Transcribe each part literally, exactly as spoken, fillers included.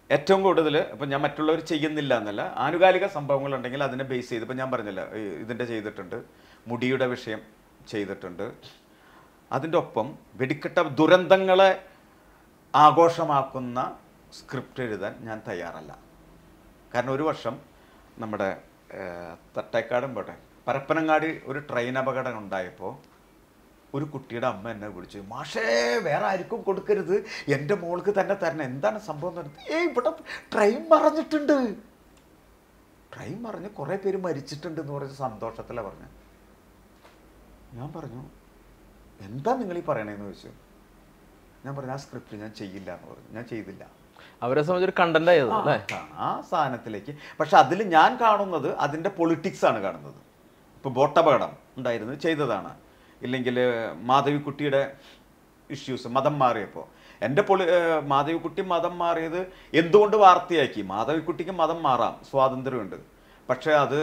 ഏറ്റവും കൂടുതൽ ഇപ്പം ഞാൻ മറ്റുള്ളവർ ചെയ്യുന്നില്ല എന്നല്ല, ആനുകാലിക സംഭവങ്ങളുണ്ടെങ്കിൽ അതിനെ ബേസ് ചെയ്ത് ഇപ്പം ഞാൻ പറഞ്ഞില്ല ഇതിൻ്റെ ചെയ്തിട്ടുണ്ട്, മുടിയുടെ വിഷയം ചെയ്തിട്ടുണ്ട്. അതിൻ്റെ ഒപ്പം വെടിക്കെട്ട ദുരന്തങ്ങളെ ആഘോഷമാക്കുന്ന സ്ക്രിപ്റ്റ് എഴുതാൻ ഞാൻ തയ്യാറല്ല. കാരണം ഒരു വർഷം നമ്മുടെ തട്ടേക്കാടും പോട്ടെ പരപ്പനങ്ങാടി ഒരു ട്രെയിൻ അപകടം ഉണ്ടായപ്പോൾ ഒരു കുട്ടിയുടെ അമ്മ എന്നെ വിളിച്ചു, മാഷേ വേറെ ആർക്കും കൊടുക്കരുത്, എൻ്റെ മോൾക്ക് തന്നെ തരണം. എന്താണ് സംഭവം എന്ന് പറഞ്ഞത്? ഏയ് ഇവിടെ ട്രെയിൻ മറിഞ്ഞിട്ടുണ്ട്, ട്രെയിൻ മറിഞ്ഞ് കുറേ പേര് മരിച്ചിട്ടുണ്ട് എന്ന് പറഞ്ഞ സന്തോഷത്തിലാണ് പറഞ്ഞു. ഞാൻ പറഞ്ഞു എന്താ നിങ്ങൾ ഈ പറയണേന്ന് ചോദിച്ചു. ഞാൻ പറഞ്ഞു ആ സ്ക്രിപ്റ്റ് ഞാൻ ചെയ്യില്ല എന്ന് പറഞ്ഞു. ഞാൻ ചെയ്തില്ല. അവരെ സംബന്ധിച്ചൊരു കണ്ടന്റ് ആയത് ആ സാധനത്തിലേക്ക്. പക്ഷെ അതിൽ ഞാൻ കാണുന്നത് അതിൻ്റെ പൊളിറ്റിക്സ് ആണ് കാണുന്നത്. ഇപ്പോൾ ബോട്ടപകടം ഉണ്ടായിരുന്നു, ചെയ്തതാണ്. ഇല്ലെങ്കിൽ മാധവിക്കുട്ടിയുടെ ഇഷ്യൂസ് മതം മാറിയപ്പോൾ എൻ്റെ പൊളി മാധവിക്കുട്ടി മതം മാറിയത് എന്തുകൊണ്ട് വാർത്തയാക്കി? മാധവിക്കുട്ടിക്ക് മതം മാറാം, സ്വാതന്ത്ര്യമുണ്ട്. പക്ഷേ അത്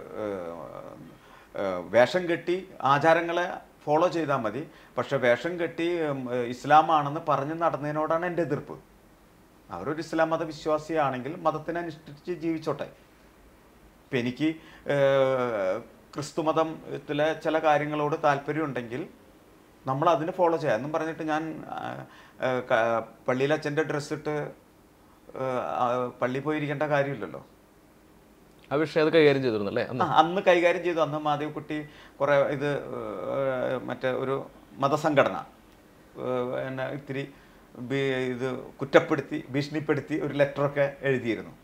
വേഷം കെട്ടി ആചാരങ്ങളെ ഫോളോ ചെയ്താൽ മതി. പക്ഷെ വേഷം കെട്ടി ഇസ്ലാമാണെന്ന് പറഞ്ഞ് നടന്നതിനോടാണ് എൻ്റെ എതിർപ്പ്. അവരൊരു ഇസ്ലാം മതവിശ്വാസിയാണെങ്കിൽ മതത്തിനെ അനുഷ്ഠിച്ച് ജീവിച്ചോട്ടെ. ഇപ്പം എനിക്ക് ക്രിസ്തുമതത്തിലെ ചില കാര്യങ്ങളോട് താല്പര്യമുണ്ടെങ്കിൽ നമ്മൾ അതിന് ഫോളോ ചെയ്യാം എന്നും പറഞ്ഞിട്ട് ഞാൻ പള്ളിയിൽ അച്ഛൻ്റെ ഡ്രസ്സിട്ട് പള്ളി പോയിരിക്കേണ്ട കാര്യമില്ലല്ലോ. ആ വിഷയം കൈകാര്യം ചെയ്തിരുന്നു അല്ലേ? അന്ന് കൈകാര്യം ചെയ്തു. അന്ന് മാധവിക്കുട്ടി കുറേ ഇത് മറ്റേ ഒരു മതസംഘടന എന്നെ ഇത്തിരി ഇത് കുറ്റപ്പെടുത്തി ഭീഷണിപ്പെടുത്തി ഒരു ലെറ്ററൊക്കെ എഴുതിയിരുന്നു.